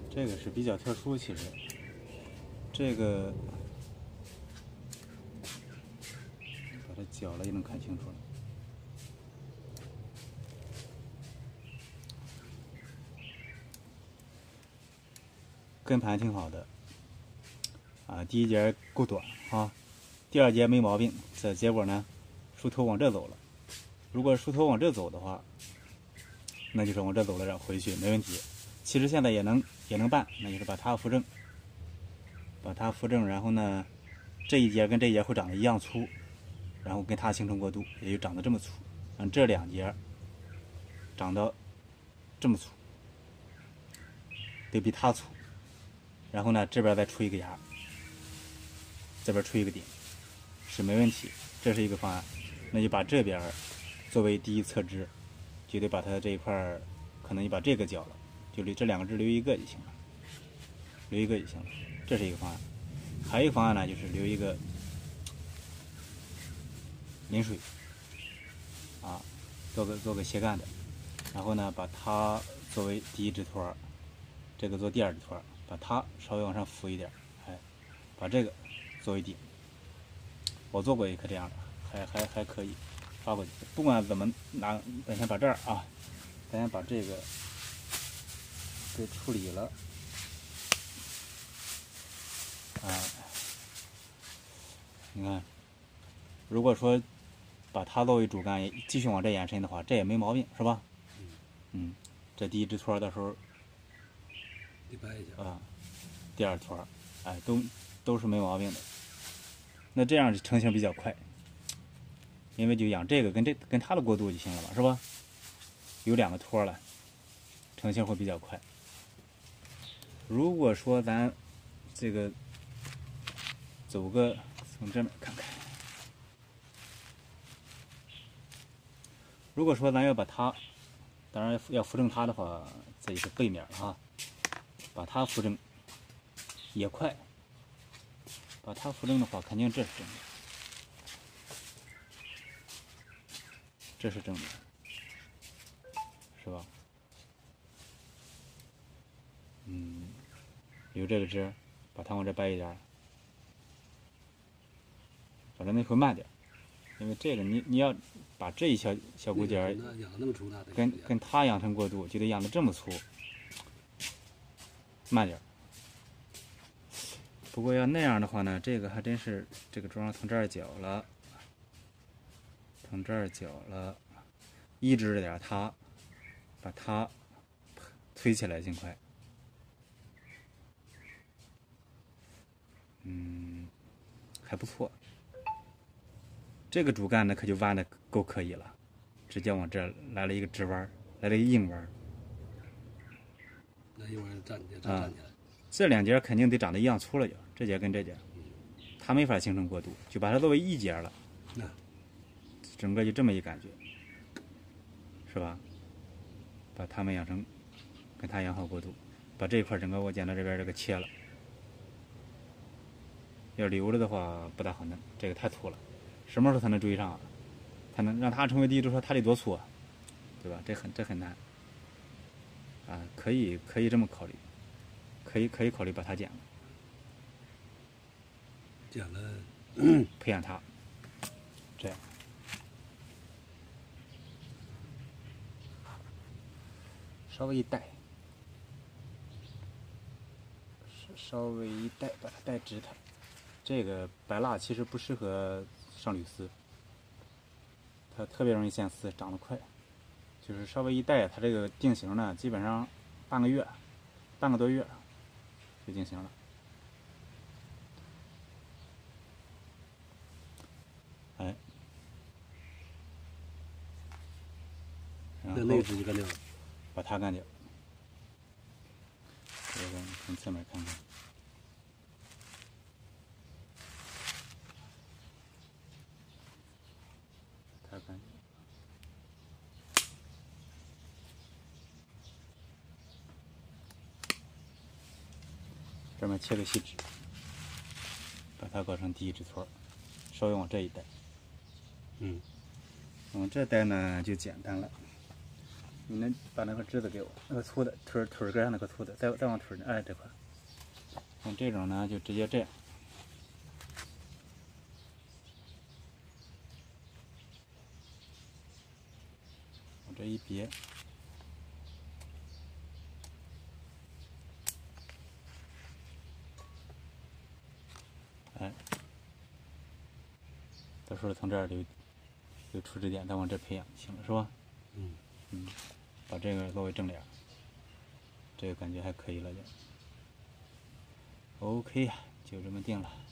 这个是比较特殊，其实这个把它绞了也能看清楚了。跟盘挺好的啊，第一节够短啊，第二节没毛病，这结果呢，树头往这走了。如果树头往这走的话，那就是往这走了，然后回去没问题。其实现在也能办，那就是把它扶正，然后呢，这一节跟这一节会长得一样粗，然后跟它形成过渡，也就长得这么粗。让这两节长到这么粗，得比它粗。然后呢，这边再出一个芽，这边出一个顶，是没问题。这是一个方案。那就把这边作为第一侧枝，就得把它这一块可能你把这个绞了，就留这两个枝留一个就行了，留一个就行了。这是一个方案。还有一个方案呢，就是留一个淋水啊，做个斜干的，然后呢，把它作为第一枝托，这个做第二枝托，把它稍微往上扶一点，哎，把这个作为顶。我做过一颗这样的，还可以发过去。不管怎么拿，咱先把这儿啊，咱先把这个给处理了，哎，你看，如果说把它作为主干，继续往这延伸的话，这也没毛病，是吧？嗯，这第一枝托到时候得掰一下啊，第二托，哎，都是没毛病的。那这样成型比较快，因为就养这个跟它的过渡就行了嘛，是吧？有两个托了，成型会比较快。如果说咱这个走个从这边看看，如果说咱要把它，当然要扶正它的话，这就是背面了哈，把它扶正也快。把它扶正的话，肯定这是正的，这是正的，是吧？留这个枝，把它往这掰一点，反正那会慢点，因为这个你要把这一小骨节养那么粗大的， 跟它养成过渡，就得养的这么粗，慢点。不过要那样的话呢，这个还真是这个桩从这儿绞了，抑制着点它，把它推起来尽快。还不错。这个主干呢，可就弯的够可以了，直接往这儿来了一个直弯，来了一个硬弯。 那一会儿站起来。 这两节肯定得长得一样粗了，就这节跟这节，它没法形成过渡，就把它作为一节了。整个就这么一感觉，是吧？把它们养成跟它养好过渡，把这一块整个我剪到这边这个切了。要留着的话不大好弄，这个太粗了，什么时候才能追上啊？才能让它成为第一枝托，它得多粗啊，对吧？这很难啊，可以这么考虑，可以考虑把它剪了， 剪了， 培养它，这样。稍微一带，稍微一带，把它带直它。这个白蜡其实不适合上铝丝，它特别容易陷丝，长得快。就是稍微一带，它这个定型呢，基本上半个多月就定型了。哎，然后那个直接干掉了， 把它干掉。这个从侧面看看。这边切个细枝，把它搞成第一枝托，稍微往这一带。往这带呢就简单了， 你能把那个枝子给我，那个粗的腿根上那个粗的，再往腿哎这块。像这种呢，就直接这样。往这一别。哎，到时候从这儿有出枝点，再往这培养就行了，是吧？把这个作为正脸，这个感觉还可以了就。OK 呀，就这么定了。